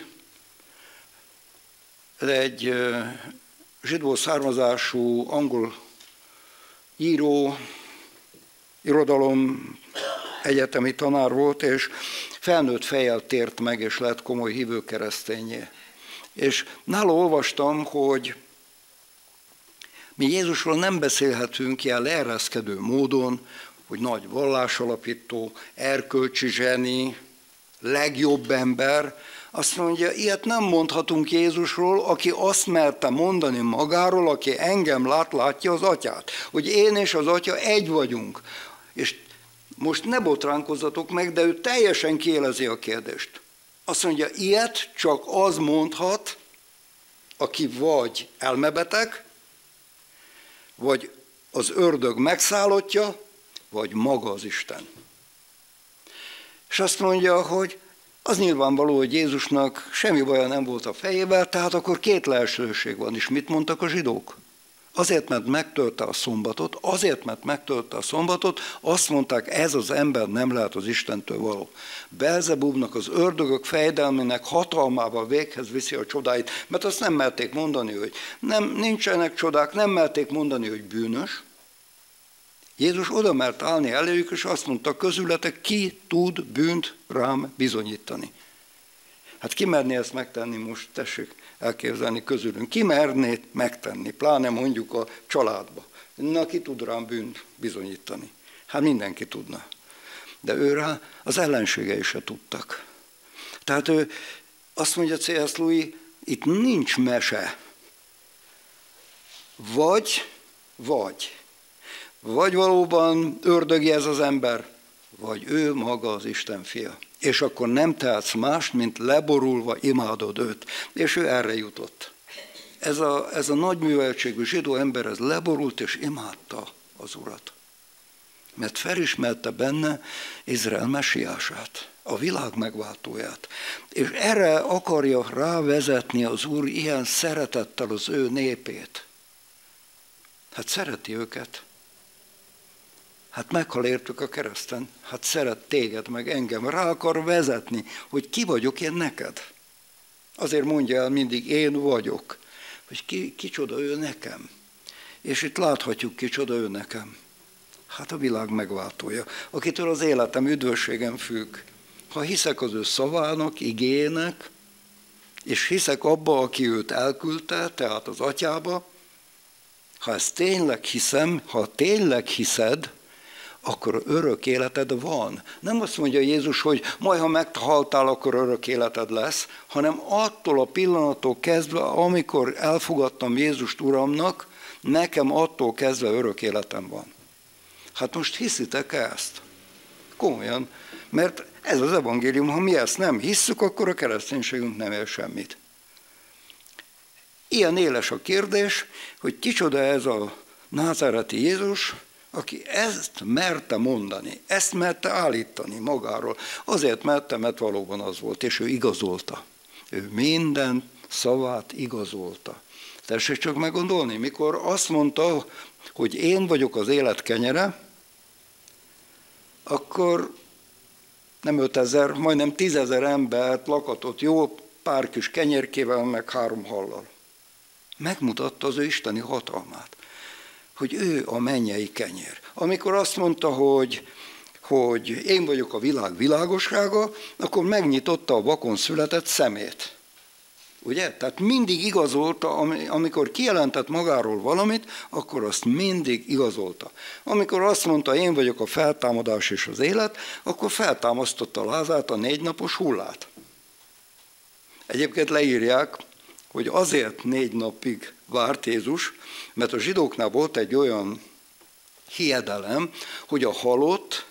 egy zsidó származású angol író, irodalom egyetemi tanár volt, és felnőtt fejjel tért meg, és lett komoly hívő keresztényé. És nála olvastam, hogy mi Jézusról nem beszélhetünk ilyen leereszkedő módon, hogy nagy vallásalapító, erkölcsi zseni, legjobb ember. Azt mondja, ilyet nem mondhatunk Jézusról, aki azt merte mondani magáról, aki engem lát, látja az atyát. Hogy én és az atya egy vagyunk. És most ne botránkozzatok meg, de ő teljesen kiélezi a kérdést. Azt mondja, ilyet csak az mondhat, aki vagy elmebeteg, vagy az ördög megszállottja, vagy maga az Isten. És azt mondja, hogy az nyilvánvaló, hogy Jézusnak semmi baja nem volt a fejével, tehát akkor két lehetőség van. És mit mondtak a zsidók? Azért, mert megtölte a szombatot, azért, mert megtölte a szombatot, azt mondták, ez az ember nem lehet az Istentől való. Belzebubnak, az ördögök fejedelmének hatalmával véghez viszi a csodáit, mert azt nem merték mondani, hogy nem, nincsenek csodák, nem merték mondani, hogy bűnös. Jézus oda mert állni eléjük, és azt mondta, közületek, ki tud bűnt rám bizonyítani. Hát ki merné ezt megtenni most, tessék elképzelni közülünk. Ki merné megtenni, pláne mondjuk a családba. Na, ki tud rám bűnt bizonyítani? Hát mindenki tudna. De ő rá az ellenségei se tudtak. Tehát ő azt mondja cé es Lewis, itt nincs mese. Vagy, vagy. Vagy valóban ördögi ez az ember, vagy ő maga az Isten fia. És akkor nem tehetsz más, mint leborulva imádod őt. És ő erre jutott. Ez a, ez a nagyműveltségű zsidó ember, ez leborult és imádta az Urat. Mert felismerte benne Izrael messiását, a világ megváltóját. És erre akarja rávezetni az Úr ilyen szeretettel az ő népét. Hát szereti őket. Hát meghal értük a kereszten, hát szeret téged meg engem, rá akar vezetni, hogy ki vagyok én neked. Azért mondja el mindig, én vagyok, hogy ki, kicsoda ő nekem. És itt láthatjuk, kicsoda ő nekem. Hát a világ megváltója, akitől az életem, üdvösségem függ. Ha hiszek az ő szavának, igének, és hiszek abba, aki őt elküldte, tehát az atyába, ha ezt tényleg hiszem, ha tényleg hiszed, akkor örök életed van. Nem azt mondja Jézus, hogy majd, ha meghaltál, akkor örök életed lesz, hanem attól a pillanattól kezdve, amikor elfogadtam Jézust Uramnak, nekem attól kezdve örök életem van. Hát most hiszitek ezt? Komolyan, mert ez az evangélium, ha mi ezt nem hisszük, akkor a kereszténységünk nem ér semmit. Ilyen éles a kérdés, hogy kicsoda ez a názáreti Jézus, aki ezt merte mondani, ezt merte állítani magáról. Azért merte, mert valóban az volt, és ő igazolta. Ő minden szavát igazolta. Tessék csak meggondolni, mikor azt mondta, hogy én vagyok az élet kenyere, akkor nem ötezer, majdnem tízezer embert lakatott jó pár kis kenyérkével, meg három hallal. Megmutatta az ő isteni hatalmát, hogy ő a mennyei kenyér. Amikor azt mondta, hogy, hogy én vagyok a világ világossága, akkor megnyitotta a vakon született szemét. Ugye? Tehát mindig igazolta, amikor kijelentett magáról valamit, akkor azt mindig igazolta. Amikor azt mondta, én vagyok a feltámadás és az élet, akkor feltámasztotta Lázát, a négy napos hullát. Egyébként leírják, hogy azért négy napig várt Jézus, mert a zsidóknál volt egy olyan hiedelem, hogy a halott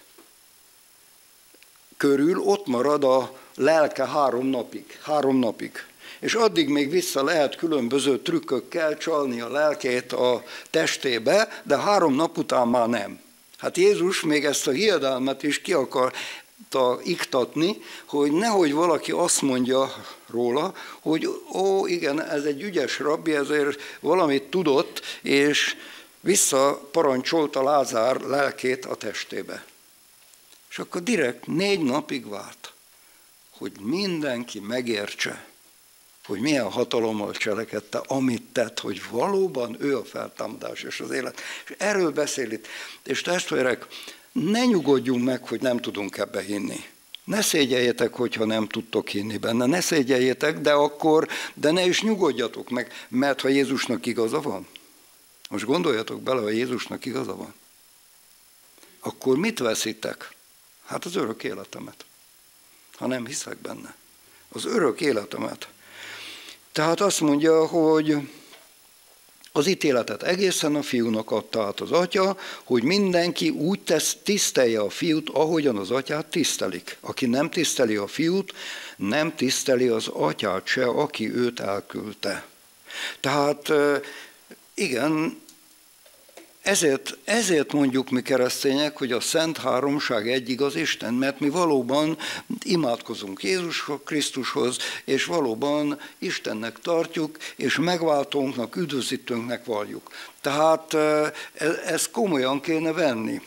körül ott marad a lelke három napig. Három napig. És addig még vissza lehet különböző trükkökkel csalni a lelkét a testébe, de három nap után már nem. Hát Jézus még ezt a hiedelmet is ki akarta iktatni, hogy nehogy valaki azt mondja róla, hogy ó, igen, ez egy ügyes rabbi, ezért valamit tudott, és visszaparancsolta Lázár lelkét a testébe. És akkor direkt négy napig várt, hogy mindenki megértse, hogy milyen hatalommal cselekedte, amit tett, hogy valóban ő a feltámadás és az élet. És erről beszél itt. És testvérek, ne nyugodjunk meg, hogy nem tudunk ebbe hinni. Ne szégyeljetek, hogyha nem tudtok hinni benne. Ne szégyeljetek, de akkor, de ne is nyugodjatok meg, mert ha Jézusnak igaza van, most gondoljatok bele, ha Jézusnak igaza van, akkor mit veszitek? Hát az örök életemet, ha nem hiszek benne. Az örök életemet. Tehát azt mondja, hogy az ítéletet egészen a fiúnak adta át az atya, hogy mindenki úgy tesz, tisztelje a fiút, ahogyan az atyát tisztelik. Aki nem tiszteli a fiút, nem tiszteli az atyát se, aki őt elküldte. Tehát igen, ezért, ezért mondjuk mi keresztények, hogy a Szent Háromság egy igaz Isten, mert mi valóban imádkozunk Jézus Krisztushoz, és valóban Istennek tartjuk, és megváltónknak, üdvözítőnknek valljuk. Tehát ezt komolyan kéne venni.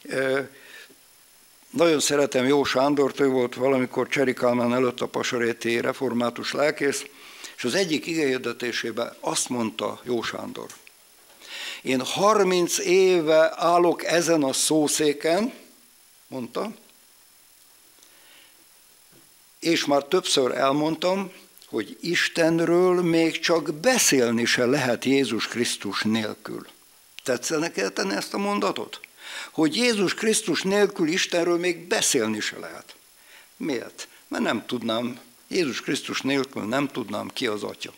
Nagyon szeretem Jó Sándort, ő volt valamikor Cseri Kálmán előtt a pasaréti református lelkész, és az egyik igehirdetésében azt mondta Jó Sándor: én harminc éve állok ezen a szószéken, mondta, és már többször elmondtam, hogy Istenről még csak beszélni se lehet Jézus Krisztus nélkül. Tetszene érteni ezt a mondatot? Hogy Jézus Krisztus nélkül Istenről még beszélni se lehet. Miért? Mert nem tudnám, Jézus Krisztus nélkül nem tudnám, ki az Atya.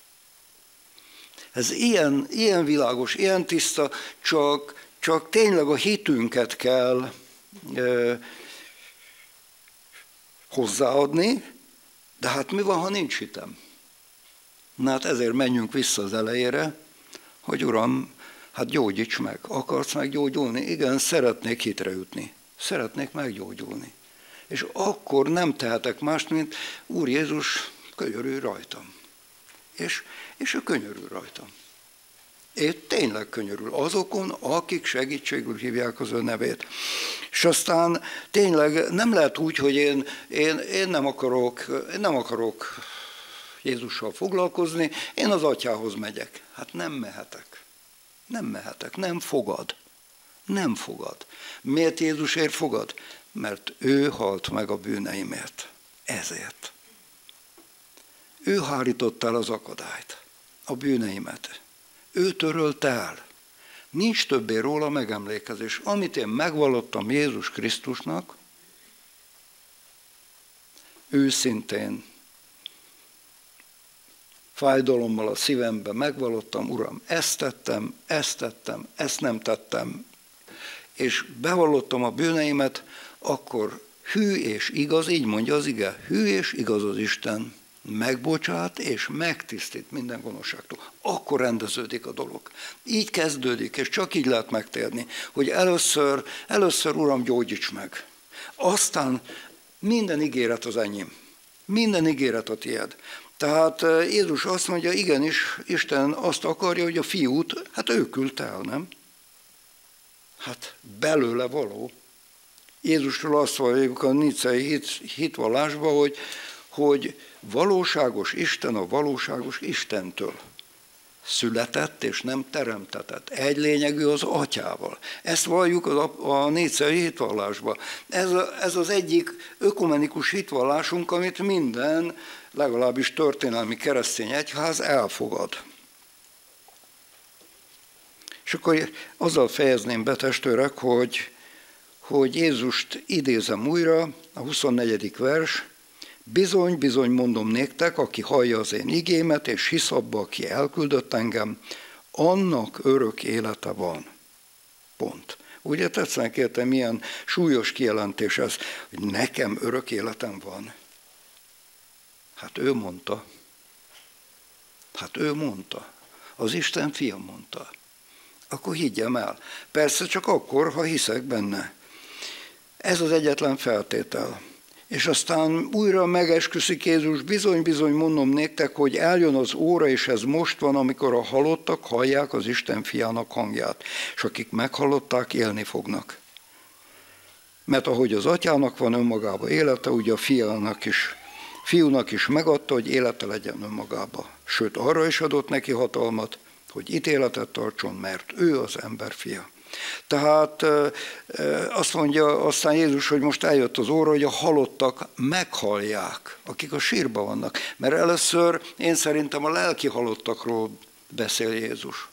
Ez ilyen, ilyen világos, ilyen tiszta, csak, csak tényleg a hitünket kell e, hozzáadni, de hát mi van, ha nincs hitem? Na hát ezért menjünk vissza az elejére, hogy Uram, hát gyógyíts meg, akarsz meggyógyulni? Igen, szeretnék hitre jutni, szeretnék meggyógyulni. És akkor nem tehetek mást, mint Úr Jézus, könyörülj rajtam. És, és ő könyörül rajtam. Ő tényleg könyörül azokon, akik segítségül hívják az ő nevét. És aztán tényleg nem lehet úgy, hogy én, én, én, nem, akarok, én nem akarok Jézussal foglalkozni, én az Atyához megyek. Hát nem mehetek. Nem mehetek, nem fogad. Nem fogad. Miért Jézusért fogad? Mert ő halt meg a bűneimért. Ezért. Ő hárította el az akadályt, a bűneimet. Ő törölte el. Nincs többé róla megemlékezés. Amit én megvallottam Jézus Krisztusnak, őszintén, fájdalommal a szívemben megvallottam, Uram, ezt tettem, ezt tettem, ezt nem tettem, és bevallottam a bűneimet, akkor hű és igaz, így mondja az ige, hű és igaz az Isten, megbocsát és megtisztít minden gonoszságtól. Akkor rendeződik a dolog. Így kezdődik, és csak így lehet megtérni, hogy először, először Uram, gyógyíts meg. Aztán minden ígéret az enyém. Minden ígéret a tiéd. Tehát Jézus azt mondja, igenis, Isten azt akarja, hogy a fiút, hát ő küldte el, nem? Hát belőle való. Jézusról azt valljuk a nicei hit, hitvallásban, hogy, hogy valóságos Isten a valóságos Istentől született és nem teremtetett. Egy lényegű az Atyával. Ezt valljuk a, a nicei hitvallásban. Ez, a, ez az egyik ökumenikus hitvallásunk, amit minden, legalábbis történelmi keresztény egyház elfogad. És akkor azzal fejezném be, testvérek, hogy, hogy Jézust idézem újra, a huszonnegyedik vers, bizony, bizony mondom néktek, aki hallja az én igémet, és hisz abba, aki elküldött engem, annak örök élete van. Pont. Ugye tetszenek értem, milyen súlyos kijelentés ez, hogy nekem örök életem van. Hát ő mondta. Hát ő mondta. Az Isten fia mondta. Akkor higgyem el. Persze csak akkor, ha hiszek benne. Ez az egyetlen feltétel. És aztán újra megesküszik Jézus, bizony-bizony mondom néktek, hogy eljön az óra, és ez most van, amikor a halottak hallják az Isten fiának hangját, és akik meghallották, élni fognak. Mert ahogy az atyának van önmagában élete, ugye a fiának is, fiúnak is megadta, hogy élete legyen önmagába. Sőt, arra is adott neki hatalmat, hogy ítéletet tartson, mert ő az ember fia. Tehát azt mondja aztán Jézus, hogy most eljött az óra, hogy a halottak meghallják, akik a sírban vannak. Mert először én szerintem a lelki halottakról beszél Jézus.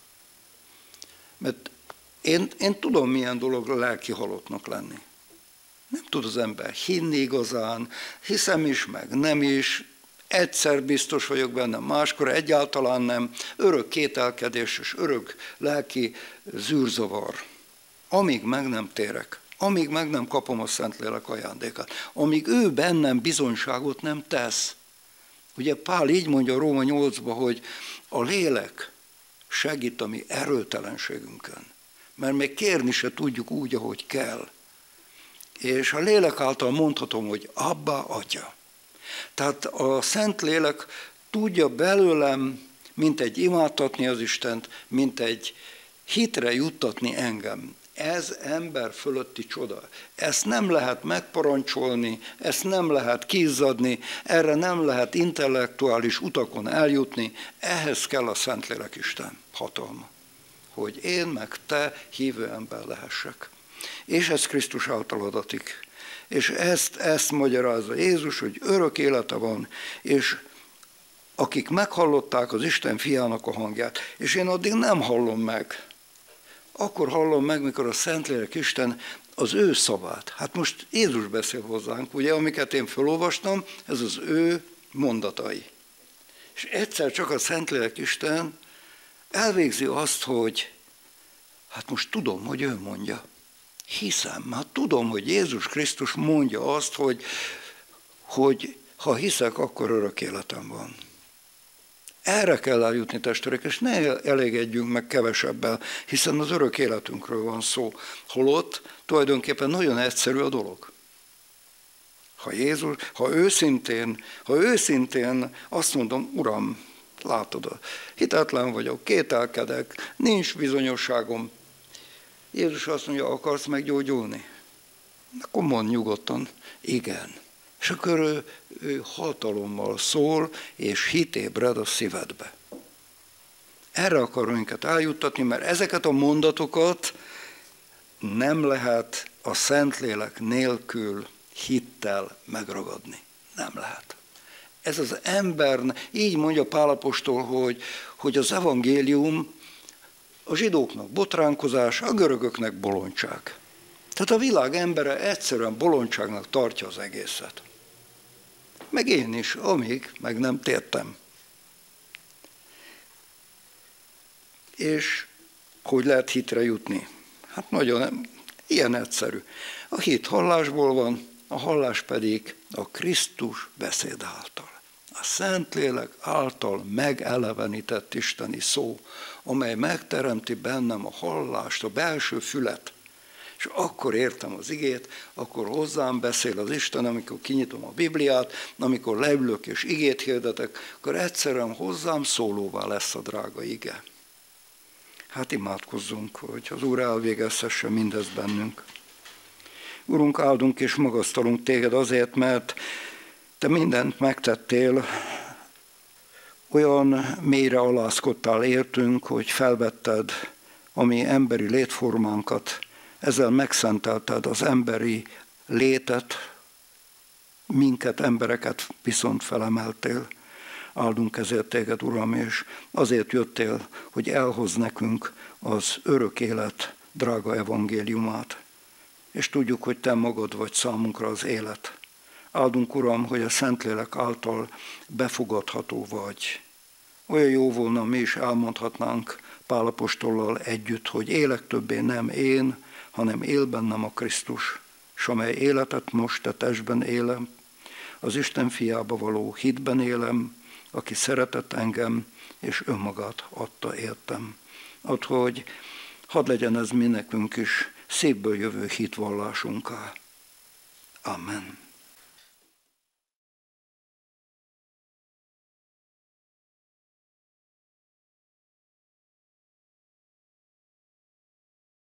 Mert én, én tudom, milyen dolog a lelki halottnak lenni. Nem tud az ember hinni igazán, hiszem is, meg nem is. Egyszer biztos vagyok benne, máskor egyáltalán nem. Örök kételkedés és örök lelki zűrzavar. Amíg meg nem térek, amíg meg nem kapom a Szentlélek ajándékát, amíg ő bennem bizonyságot nem tesz. Ugye Pál így mondja a Róma nyolcban, hogy a lélek segít a mi erőtelenségünkön, mert még kérni se tudjuk úgy, ahogy kell. És a lélek által mondhatom, hogy Abba, Atya. Tehát a Szentlélek tudja belőlem, mint egy imádtatni az Istent, mint egy hitre juttatni engem. Ez ember fölötti csoda. Ezt nem lehet megparancsolni, ezt nem lehet kiizzadni, erre nem lehet intellektuális utakon eljutni, ehhez kell a Szentlélek Isten hatalma, hogy én meg te hívő ember lehessek. És ez Krisztus által adatik. És ezt, ezt magyarázza Jézus, hogy örök élete van, és akik meghallották az Isten fiának a hangját, és én addig nem hallom meg. Akkor hallom meg, mikor a Szentlélek Isten az ő szavát. Hát most Jézus beszél hozzánk, ugye, amiket én felolvastam, ez az ő mondatai. És egyszer csak a Szentlélek Isten elvégzi azt, hogy hát most tudom, hogy ő mondja. Hiszem, hát tudom, hogy Jézus Krisztus mondja azt, hogy, hogy ha hiszek, akkor örök életem van. Erre kell eljutni, testvérek, és ne elégedjünk meg kevesebbel, hiszen az örök életünkről van szó. Holott tulajdonképpen nagyon egyszerű a dolog. Ha Jézus, ha őszintén, ha őszintén azt mondom, Uram, látod, hitetlen vagyok, kételkedek, nincs bizonyosságom. Jézus azt mondja, akarsz meggyógyulni? Akkor mondd nyugodtan, igen. És akkor ő, ő hatalommal szól, és hit ébred a szívedbe. Erre akar minket eljuttatni, mert ezeket a mondatokat nem lehet a Szentlélek nélkül hittel megragadni. Nem lehet. Ez az ember, így mondja Pál apostol, hogy, hogy az evangélium a zsidóknak botránkozás, a görögöknek bolondság. Tehát a világ embere egyszerűen bolondságnak tartja az egészet. Meg én is, amíg meg nem tértem. És hogy lehet hitre jutni? Hát nagyon, ilyen egyszerű. A hit hallásból van, a hallás pedig a Krisztus beszéd által. A Szentlélek által megelevenített isteni szó, amely megteremti bennem a hallást, a belső fület. És akkor értem az igét, akkor hozzám beszél az Isten, amikor kinyitom a Bibliát, amikor leülök és igét hirdetek, akkor egyszerűen hozzám szólóvá lesz a drága ige. Hát imádkozzunk, hogy az Úr elvégezhesse mindezt bennünk. Urunk, áldunk és magasztalunk téged azért, mert te mindent megtettél, olyan mélyre alázkodtál értünk, hogy felvetted a mi emberi létformánkat, ezzel megszentelted az emberi létet, minket, embereket viszont felemeltél. Áldunk ezért téged, Uram, és azért jöttél, hogy elhoz nekünk az örök élet drága evangéliumát. És tudjuk, hogy te magad vagy számunkra az élet. Áldunk, Uram, hogy a Szentlélek által befogadható vagy. Olyan jó volna, mi is elmondhatnánk Pál apostollal együtt, hogy élek többé nem én, hanem él bennem a Krisztus, s amely életet most a testben élem, az Isten fiába való hitben élem, aki szeretett engem, és önmagát adta értem. Add, hogy hadd legyen ez mi nekünk is szépből jövő hitvallásunká. Amen.